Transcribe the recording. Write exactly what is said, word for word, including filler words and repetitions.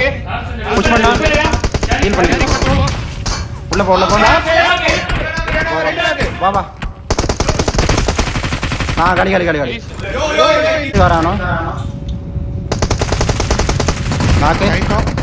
push பண்ணா heel பண்ணு உள்ள போ உள்ள போடா வா வா ஆ காலி காலி காலி காலி வரானோ நாக்கு